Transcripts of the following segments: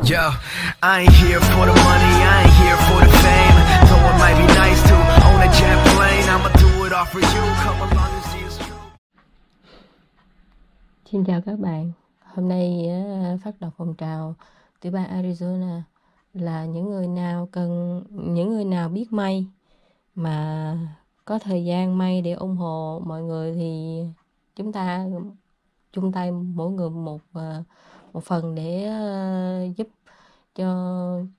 Yo, I ain't here for the money, I ain't here for the fame. Though it might be nice to own a jet plane, I'ma do it all for you, come along and see it's true. Xin chào các bạn. Hôm nay phát động phong trào tiểu bang Arizona là những người nào biết may mà có thời gian may để ủng hộ mọi người thì chúng ta chung tay mỗi người một phần để giúp cho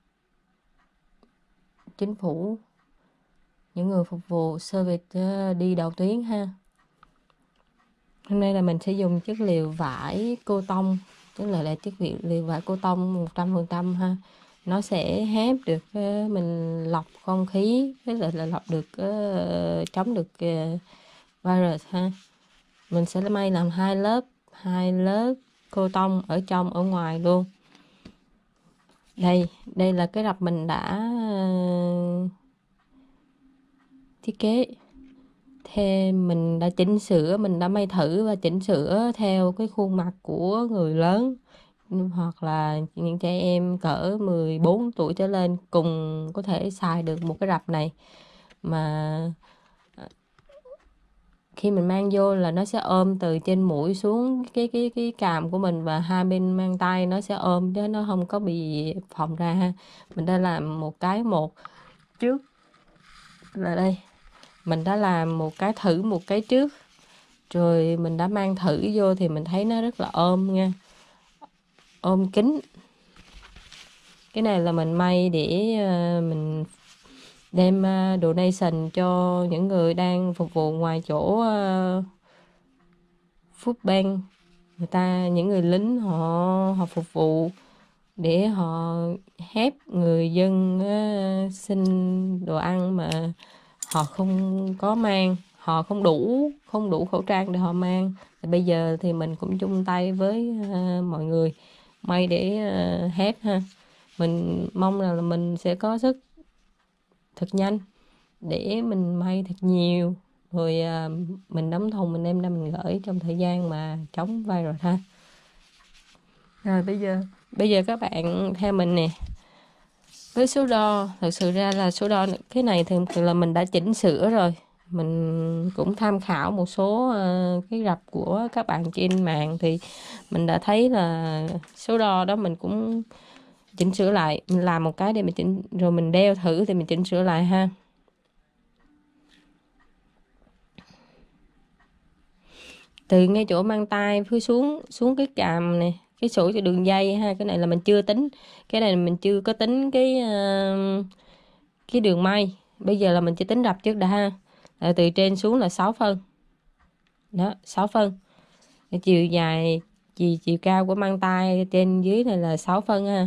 chính phủ, những người phục vụ service đi đầu tuyến ha. Hôm nay là mình sẽ dùng chất liệu vải cô tông, tức là chất liệu vải cô tông 100% ha. Nó sẽ hép được mình lọc không khí, với lại là lọc được chống được virus ha. Mình sẽ may làm hai lớp cô tông ở trong ở ngoài luôn. Đây là cái rập mình đã thiết kế. Mình đã chỉnh sửa, mình đã may thử và chỉnh sửa theo cái khuôn mặt của người lớn hoặc là những trẻ em cỡ 14 tuổi trở lên cùng có thể xài được một cái rập này. Mà khi mình mang vô là nó sẽ ôm từ trên mũi xuống cái cằm của mình, và hai bên mang tay nó sẽ ôm chứ nó không có bị phồng ra ha. Mình đã làm một trước là đây. Mình đã làm một cái trước, rồi mình đã mang thử vô thì mình thấy nó rất là ôm nha, ôm kín. Cái này là mình may để mình đem donation cho những người đang phục vụ ngoài chỗ food bank. Những người lính họ phục vụ để họ help người dân xin đồ ăn mà họ không có mang, họ không đủ khẩu trang để họ mang. Thì bây giờ thì mình cũng chung tay với mọi người may để help ha. Mình mong là mình sẽ có sức thật nhanh để mình may thật nhiều, rồi mình đóng thùng mình đem ra mình gửi trong thời gian mà chống virus ha. Rồi bây giờ các bạn theo mình nè. Với số đo, thực sự ra là số đo cái này thường là mình đã chỉnh sửa rồi. Mình cũng tham khảo một số cái rập của các bạn trên mạng thì mình đã thấy là số đo đó mình cũng chỉnh sửa lại. Mình làm một cái để mình chỉnh, rồi mình đeo thử thì mình chỉnh sửa lại ha. Từ ngay chỗ mang tay phía xuống cái cằm này, cái sổ cho đường dây ha. Cái này là mình chưa tính, cái này mình chưa có tính cái đường may. Bây giờ là mình chỉ tính rập trước đã ha. Là từ trên xuống là 6 phân đó, 6 phân. Cái chiều dài chiều cao của mang tay trên dưới này là 6 phân ha.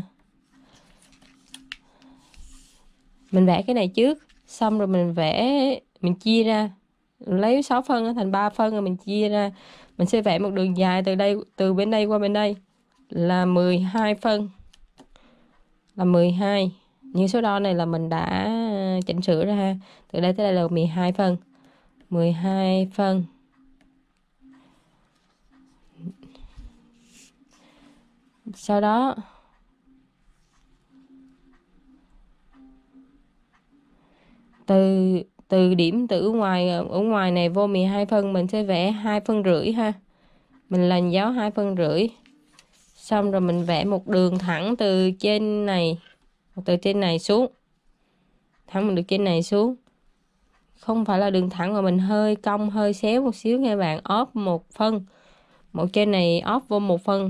Mình vẽ cái này trước, xong rồi mình chia ra, lấy 6 phân thành 3 phân rồi mình chia ra. Mình sẽ vẽ một đường dài từ bên đây qua bên đây là 12 phân, là 12. Những số đo này là mình đã chỉnh sửa ra ha. Từ đây tới đây là 12 phân. 12 phân. Sau đó từ điểm ở ngoài này vô 12 phân mình sẽ vẽ 2,5 phân ha. Mình làm dấu 2,5 phân. Xong rồi mình vẽ một đường thẳng từ trên này xuống. Thẳng mình được trên này xuống. Không phải là đường thẳng mà mình hơi cong hơi xéo một xíu nha bạn, off 1 phân. Một trên này off vô 1 phân.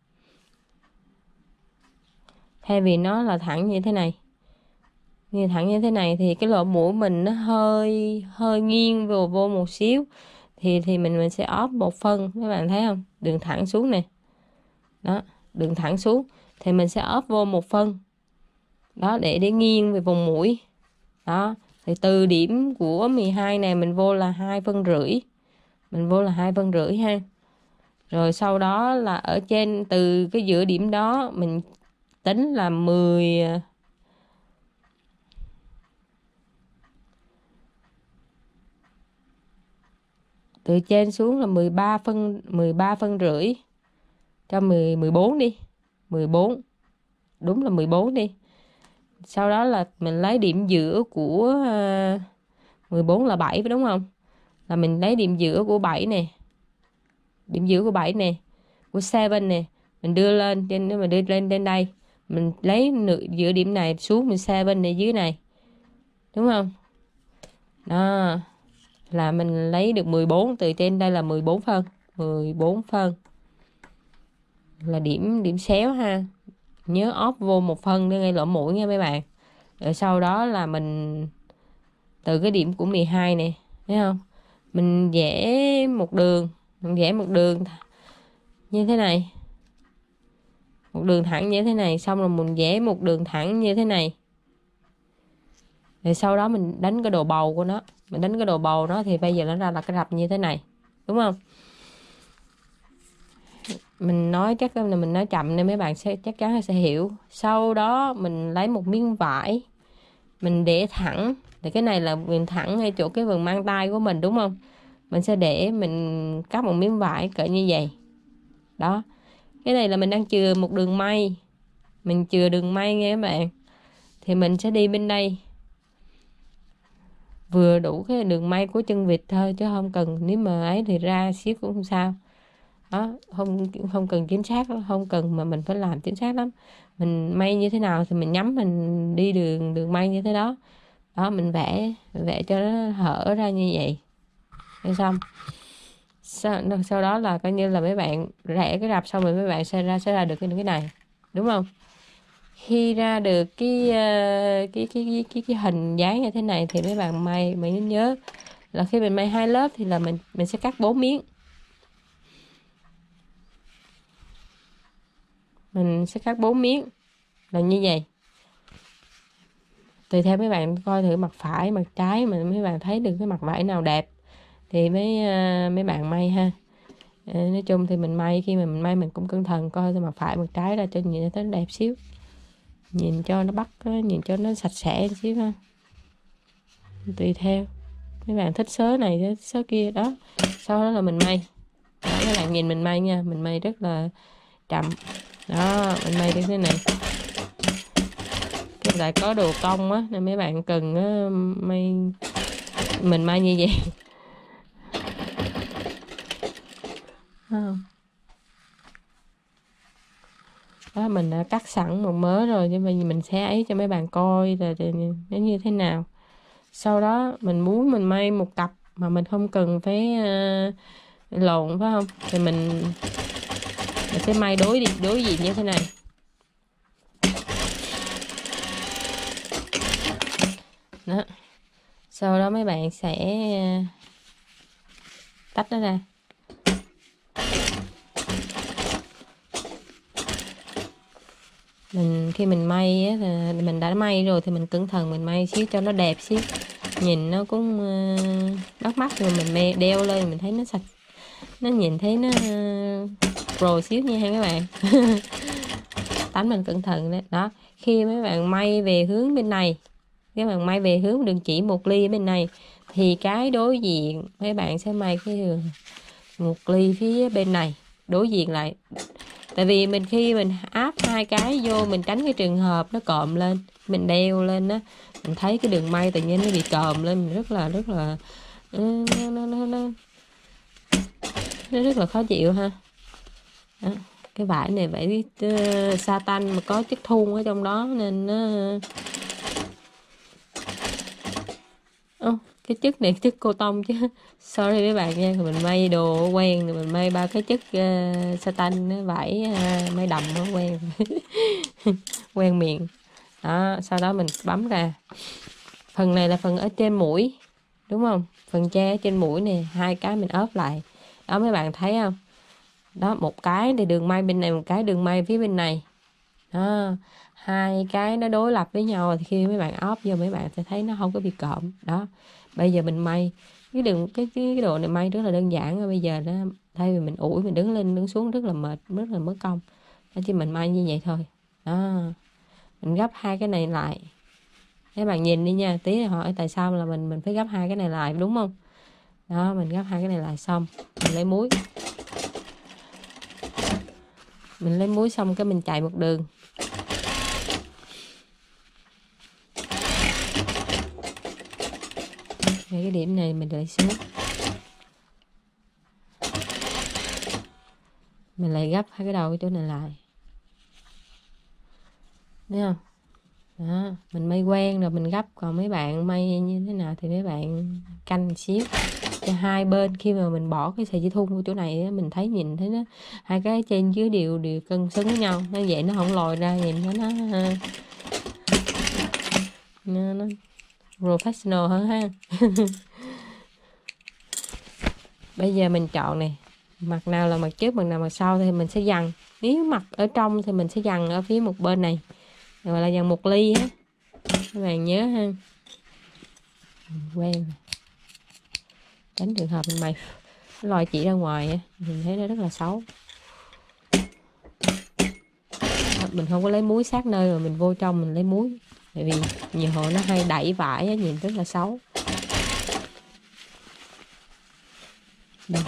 Thay vì nó là thẳng như thế này. Thẳng như thế này thì cái lỗ mũi mình nó hơi nghiêng vô một xíu. Thì mình sẽ off 1 phân, các bạn thấy không? Đường thẳng xuống nè. Đó, đường thẳng xuống thì mình sẽ off vô 1 phân. Đó, để nghiêng về vùng mũi. Đó, thì từ điểm của 12 này mình vô là 2,5 phân. Mình vô là 2,5 phân ha. Rồi sau đó là ở trên, từ cái giữa điểm đó mình tính là 10. Từ trên xuống là 13 phân rưỡi. Cho 14 đi. 14. đúng là 14 đi. Sau đó là mình lấy điểm giữa của 14 là 7 đúng không? Là mình lấy điểm giữa của 7 nè. Điểm giữa của 7 nè, của 7 nè, mình đưa lên trên, nếu mà đưa lên trên đây, mình lấy giữa điểm này xuống, mình 7 này dưới này. Đúng không? Đó. Là mình lấy được 14, từ trên đây là 14 phân. 14 phân là điểm xéo ha. Nhớ ốp vô một phân để ngay lỗ mũi nha mấy bạn. Rồi sau đó là mình từ cái điểm của 12 nè, thấy không? Mình vẽ một đường, như thế này. Một đường thẳng như thế này, xong rồi mình vẽ một đường thẳng như thế này. Rồi sau đó mình đánh cái đồ bầu của nó. Mình đánh cái đồ bầu nó thì bây giờ nó ra là cái rập như thế này. Đúng không? Mình nói chắc là mình nói chậm nên mấy bạn sẽ chắc chắn sẽ hiểu. Sau đó mình lấy một miếng vải, mình để thẳng. Thì cái này là mình thẳng ngay chỗ cái phần mang tay của mình, đúng không? Mình sẽ để mình cắt một miếng vải cỡ như vậy. Đó. Cái này là mình đang chừa một đường may. Mình chừa đường may nghe các bạn. Thì mình sẽ đi bên đây. Vừa đủ cái đường may của chân vịt thôi, chứ không cần, nếu mà ấy thì ra xíu cũng không sao. Đó, không cần chính xác, không cần mà mình phải làm chính xác lắm. Mình may như thế nào thì mình nhắm mình đi đường may như thế đó. Đó, mình vẽ cho nó hở ra như vậy. Rồi xong. Sau đó là coi như là mấy bạn rẽ cái rập xong rồi mấy bạn sẽ ra được cái này. Đúng không? Khi ra được cái hình dáng như thế này thì mấy bạn may, mình nhớ là khi mình may 2 lớp thì là mình sẽ cắt 4 miếng. Mình sẽ cắt 4 miếng là như vậy. Tùy theo mấy bạn coi thử mặt phải, mặt trái mà mấy bạn thấy được cái mặt vải nào đẹp thì mấy bạn may ha. Nói chung thì mình may, khi mà mình may mình cũng cẩn thận coi mặt phải mặt trái ra cho nhìn nó đẹp xíu, nhìn cho nó bắt, nhìn cho nó sạch sẽ xíu ha. Tùy theo mấy bạn thích sớ này sớ kia đó. Sau đó là mình may đó, các bạn nhìn mình may nha, mình may rất là chậm đó, mình may như thế này. Cái lại có đồ cong á nên mấy bạn cần may, mình may như vậy. Đó, mình đã cắt sẵn một mớ rồi, nhưng mà mình sẽ ấy cho mấy bạn coi là nó như thế nào. Sau đó mình muốn mình may một cặp mà mình không cần phải lộn, phải không? Thì mình sẽ may đối diện như thế này. Đó. Sau đó mấy bạn sẽ tách nó ra. Khi mình may á, thì mình đã may rồi thì mình cẩn thận mình may xíu cho nó đẹp xíu, nhìn nó cũng bắt mắt, rồi mình đeo lên mình thấy nó sạch, nó nhìn thấy nó pro xíu nha các bạn. Tánh mình cẩn thận đấy. Đó, khi mấy bạn may về hướng bên này, các bạn may về hướng đường chỉ một ly bên này thì cái đối diện mấy bạn sẽ may cái đường một ly phía bên này đối diện lại. Tại vì khi mình áp hai cái vô, mình tránh cái trường hợp nó cộm lên, mình đeo lên á, mình thấy cái đường may tự nhiên nó bị cộm lên, mình rất là nó rất là khó chịu ha. Đó. Cái vải này vải satin mà có chất thun ở trong đó nên nó cái chất này chất cô tông chứ, sorry mấy bạn nha. Mình may đồ quen rồi, mình may ba cái chất satin vải may đầm nó quen. Quen miệng đó. Sau đó mình bấm ra, phần này là phần ở trên mũi, đúng không? Phần che ở trên mũi nè, hai cái mình ốp lại đó, mấy bạn thấy không? Đó, một cái thì đường may bên này, một cái đường may phía bên này đó, hai cái nó đối lập với nhau thì khi mấy bạn ốp vô mấy bạn sẽ thấy nó không có bị cộm đó. Bây giờ mình may cái đường cái đồ này may rất là đơn giản rồi. Bây giờ đó, thay vì mình ủi mình đứng lên đứng xuống rất là mệt, rất là mất công, chỉ mình may như vậy thôi đó. Mình gấp hai cái này lại, các bạn nhìn đi nha, tí hỏi tại sao là mình phải gấp hai cái này lại, đúng không? Đó, mình gấp hai cái này lại xong mình lấy muối, xong cái mình chạy một đường cái điểm này mình lại xuống, mình lại gấp hai cái đầu cái chỗ này lại, thấy không? Đó, mình may quen rồi mình gấp. Còn mấy bạn may như thế nào thì mấy bạn canh xíu cho hai bên. Khi mà mình bỏ cái sợi dây thun của chỗ này mình thấy, nhìn thấy nó hai cái trên dưới đều cân xứng với nhau, nó vậy nó không lòi ra, nhìn nó professional hơn ha. Bây giờ mình chọn này, mặt nào là mặt trước, mặt nào mặt sau thì mình sẽ dằn. Nếu mặt ở trong thì mình sẽ dằn ở phía một bên này, gọi là dằn một ly á, các bạn nhớ ha. Quen rồi. Tránh trường hợp mình lòi chỉ ra ngoài á, mình thấy nó rất là xấu. Mình không có lấy muối sát nơi rồi mình vô trong mình lấy muối, tại vì nhiều hộ nó hay đẩy vải á, nhìn rất là xấu. Đây.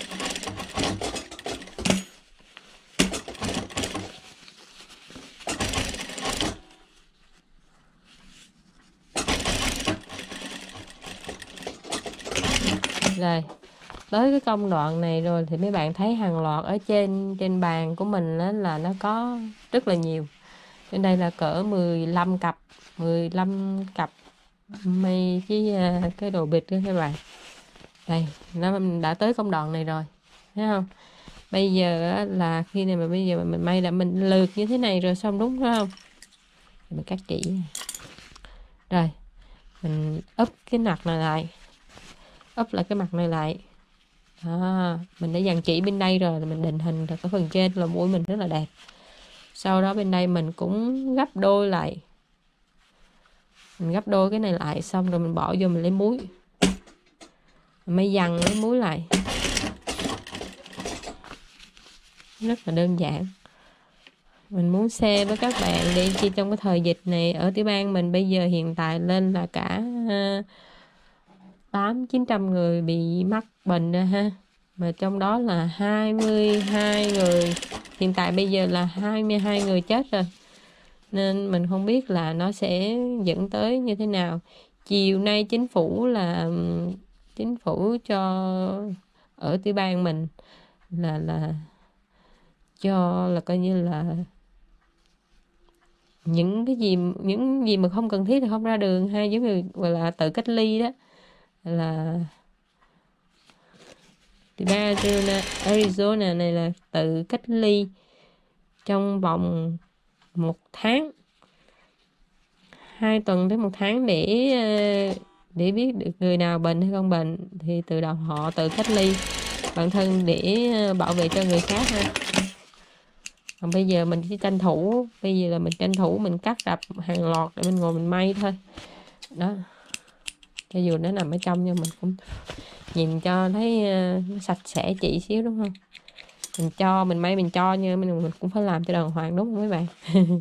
Rồi tới cái công đoạn này rồi thì mấy bạn thấy hàng loạt ở trên bàn của mình là nó có rất là nhiều. Trên đây là cỡ 15 cặp may với cái đồ bịch đó các bạn. Đây, nó đã tới công đoạn này rồi, thấy không? Bây giờ là khi này mà bây giờ mình may là mình lượt như thế này rồi xong, đúng không? Mình cắt chỉ rồi, mình úp cái mặt này lại, úp lại cái mặt này lại. Mình đã dàn chỉ bên đây rồi, mình định hình được cái phần trên là mũi mình rất là đẹp. Sau đó bên đây mình cũng gấp đôi lại, mình gấp đôi cái này lại, xong rồi mình bỏ vô mình lấy muối, mình mới dằn lấy muối lại. Rất là đơn giản. Mình muốn share với các bạn để chi trong cái thời dịch này ở Tiểu Bang mình bây giờ hiện tại lên là cả 800-900 người bị mắc bệnh rồi ha, mà trong đó là 22 người, hiện tại bây giờ là 22 người chết rồi, nên mình không biết là nó sẽ dẫn tới như thế nào. Chiều nay chính phủ cho ở Tiểu Bang mình là cho là coi như là những gì mà không cần thiết thì không ra đường, hay giống như gọi là tự cách ly đó, là Arizona này là tự cách ly trong vòng 1 tháng, 2 tuần tới 1 tháng để biết được người nào bệnh hay không bệnh, thì từ đầu họ tự cách ly bản thân để bảo vệ cho người khác ha. Còn bây giờ mình chỉ tranh thủ, bây giờ là mình tranh thủ mình cắt rập hàng loạt để mình ngồi mình may thôi đó. Cho dù nó nằm ở trong nhưng mình cũng nhìn cho thấy nó sạch sẽ chỉ xíu, đúng không? Mình may mình cho, nhưng mình cũng phải làm cho đàng hoàng, đúng không mấy bạn?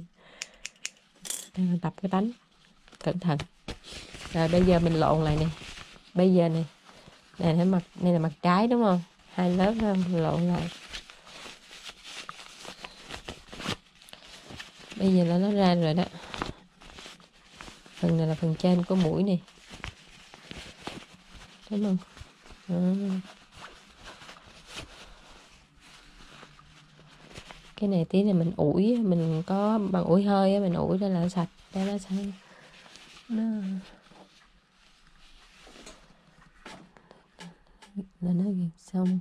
Tập cái tánh cẩn thận. Rồi bây giờ mình lộn lại nè. Bây giờ này đây là mặt trái, đúng không? 2 lớp không? Lộn lại. Bây giờ là nó ra rồi đó. Phần này là phần trên của mũi này, đúng không? Cái này tí này mình ủi, mình có bằng ủi hơi á, mình ủi ra là sạch, cho nó xanh. Là nó gần xong.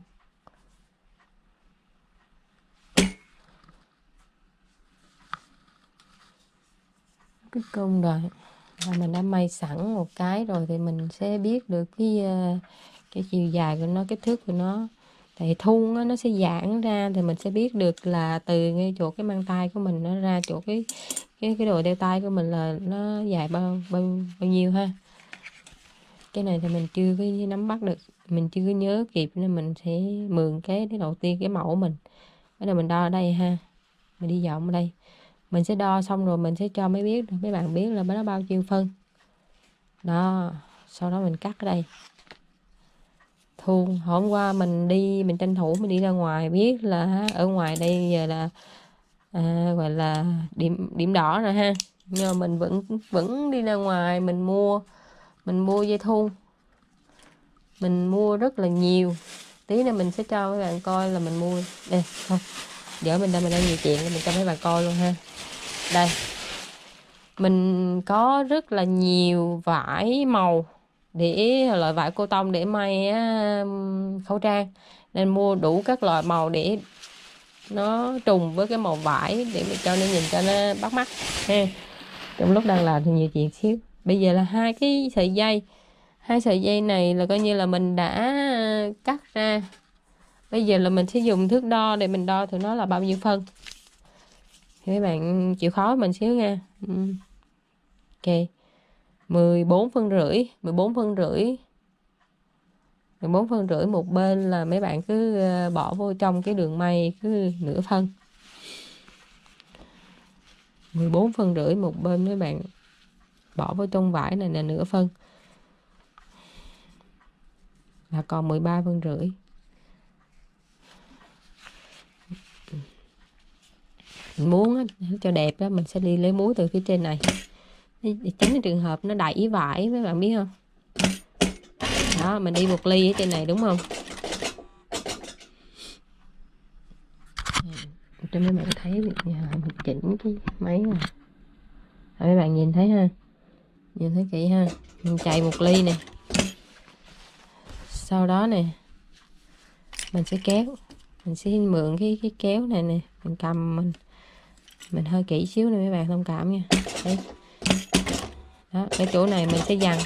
Cái công đoạn là mình đã may sẵn một cái rồi thì mình sẽ biết được cái chiều dài của nó, kích thước của nó. Tại thun á, nó sẽ giãn ra thì mình sẽ biết được là từ ngay chỗ cái mang tay của mình nó ra chỗ cái đồ đeo tay của mình là nó dài bao nhiêu ha. Cái này thì mình chưa có nắm bắt được, mình chưa có nhớ kịp, nên mình sẽ mượn cái đầu tiên cái mẫu mình. Cái này mình đo ở đây ha, mình đi vòng ở đây, mình sẽ đo xong rồi mình sẽ cho mấy bạn biết là nó bao nhiêu phân đó. Sau đó mình cắt ở đây. Thun hôm qua mình tranh thủ mình đi ra ngoài, biết là ở ngoài đây giờ là gọi là điểm đỏ rồi ha, nhưng mà mình vẫn đi ra ngoài mình mua dây thun mình mua rất là nhiều. Tí nữa mình sẽ cho mấy bạn coi là mình mua. Đây, không, giờ mình đang nhiều chuyện mình cho mấy bạn coi luôn ha. Đây, mình có rất là nhiều vải màu để loại vải cô tông để may khẩu trang, nên mua đủ các loại màu để nó trùng với cái màu vải để mình cho nó nhìn cho nó bắt mắt ha. Trong lúc đang làm thì nhiều chuyện xíu. Bây giờ là hai sợi dây này là coi như là mình đã cắt ra. Bây giờ là mình sẽ dùng thước đo để mình đo thử nó là bao nhiêu phân. Thì các bạn chịu khó mình xíu nha. Ok, 14 phân rưỡi 14 phân rưỡi một bên, là mấy bạn cứ bỏ vô trong cái đường may cứ nửa phân. 14 phân rưỡi một bên, mấy bạn bỏ vô trong vải này là nửa phân, là còn 13 phân rưỡi. Mình muốn cho đẹp đó, mình sẽ đi lấy muối từ phía trên này để tránh cái trường hợp nó đẩy vải, mấy bạn biết không. Đó, mình đi một ly ở trên này đúng không, cho mấy bạn thấy việc nhà mình chỉnh cái máy này. Rồi mấy bạn nhìn thấy ha, nhìn thấy kỹ ha, mình chạy một ly nè, sau đó nè mình sẽ kéo, mình sẽ mượn cái kéo này nè, mình cầm mình hơi kỹ xíu nè mấy bạn thông cảm nha. Đấy. Đó, cái chỗ này mình sẽ dằn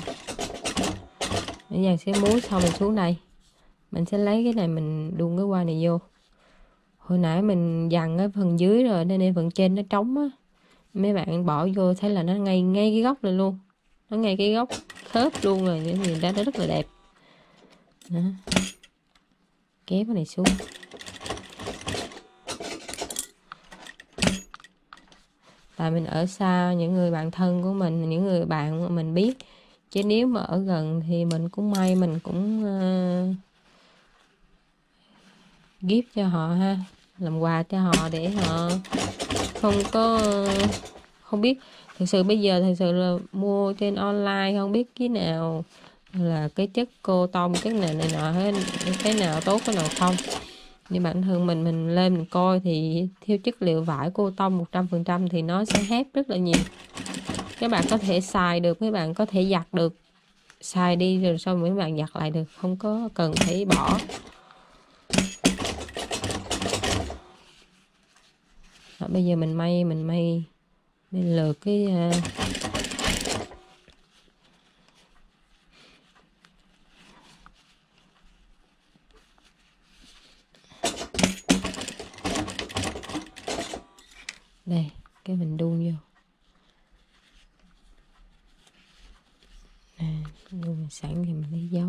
sẽ muối, xong mình xuống đây mình sẽ lấy cái này mình đun cái qua này vô. Hồi nãy mình dằn cái phần dưới rồi nên phần trên nó trống á, mấy bạn bỏ vô thấy là nó ngay cái góc này luôn, nó ngay cái góc khớp luôn rồi, nhìn ra nó rất là đẹp. Đó. Kéo cái này xuống. Tại mình ở xa những người bạn thân của mình, những người bạn mà mình biết, chứ nếu mà ở gần thì mình cũng may, mình cũng gift cho họ ha, làm quà cho họ để họ không biết. Thực sự bây giờ là mua trên online không biết cái nào là cái chất cô tông, cái nào này nọ hết, cái nào tốt cái nào không. Nhưng bản thân mình lên mình coi thì theo chất liệu vải cô tông 100% thì nó sẽ hết rất là nhiều. Các bạn có thể xài được, mấy bạn có thể giặt được, xài đi rồi sau mấy bạn giặt lại được, không có cần phải bỏ. Đó, bây giờ mình may mình lượt cái đây, cái mình đun vô đun sẵn thì mình lấy gió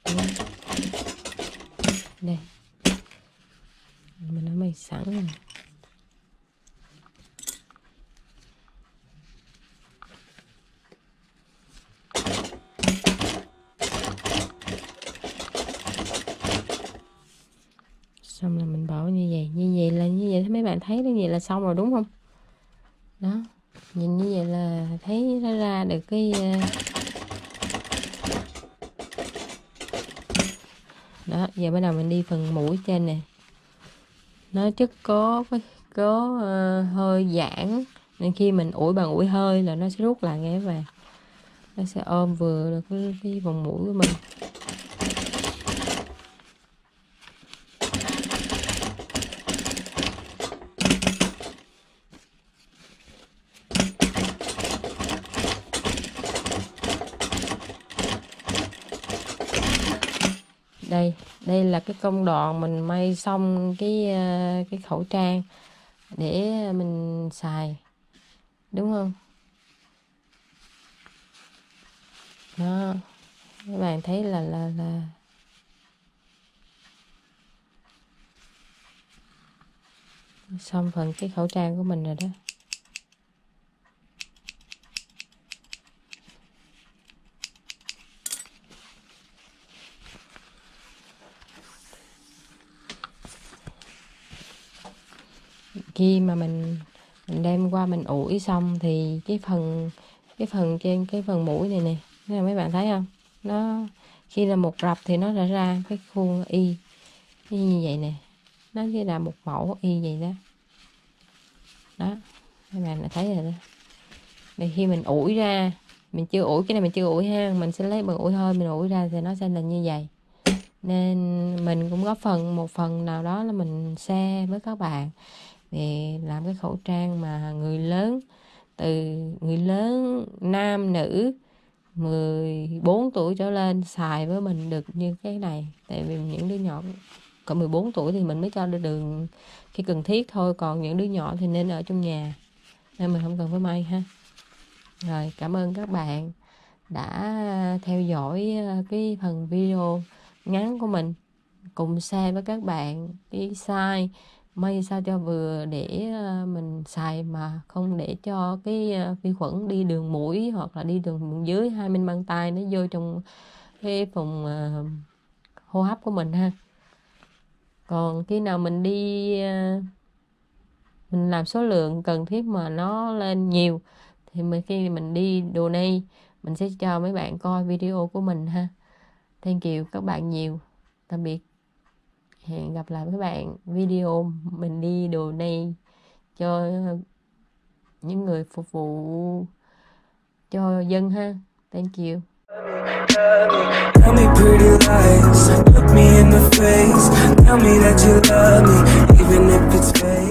đây, mình đã may sẵn rồi. Xong là mình bỏ như vậy mấy bạn thấy như vậy là xong rồi đúng không. Đó, nhìn như vậy là thấy nó ra được cái đó. Giờ bắt đầu mình đi phần mũi trên nè, nó chất có hơi giãn nên khi mình ủi bằng ủi hơi là nó sẽ rút lại nghe và nó sẽ ôm vừa được cái vòng mũi của mình. Đây là cái công đoạn mình may xong cái khẩu trang để mình xài, đúng không. Đó, các bạn thấy là xong phần cái khẩu trang của mình rồi đó. Khi mà mình đem qua mình ủi xong thì cái phần trên cái phần mũi này nè, mấy bạn thấy không, nó Khi là một rập thì nó sẽ ra cái khuôn y như vậy nè, nó sẽ ra một mẫu y vậy đó. Đó, các bạn đã thấy rồi đó. Thì khi mình ủi ra, mình chưa ủi, cái này mình chưa ủi ha, mình sẽ lấy bằng ủi thôi, mình ủi ra thì nó sẽ là như vậy. Nên mình cũng góp một phần nào đó là mình share với các bạn về làm cái khẩu trang mà người lớn, từ người lớn nam nữ 14 tuổi trở lên xài với mình được như cái này. Tại vì những đứa nhỏ cỡ 14 tuổi thì mình mới cho đường khi cần thiết thôi, còn những đứa nhỏ thì nên ở trong nhà, nên mình không cần phải may ha. Rồi, cảm ơn các bạn đã theo dõi cái phần video ngắn của mình, cùng share với các bạn cái size may sao cho vừa để mình xài mà không để cho cái vi khuẩn đi đường mũi hoặc là đi đường dưới hai bên mang tay nó vô trong cái vùng hô hấp của mình ha. Còn khi nào mình đi mình làm số lượng cần thiết mà nó lên nhiều thì khi mình đi donate mình sẽ cho mấy bạn coi video của mình ha. Thank you các bạn nhiều. Tạm biệt. Hẹn gặp lại các bạn video mình đi donate cho những người phục vụ cho dân ha. Thank you. Tell me pretty lies, look me in the face. Tell me that you love me, even if it's fake.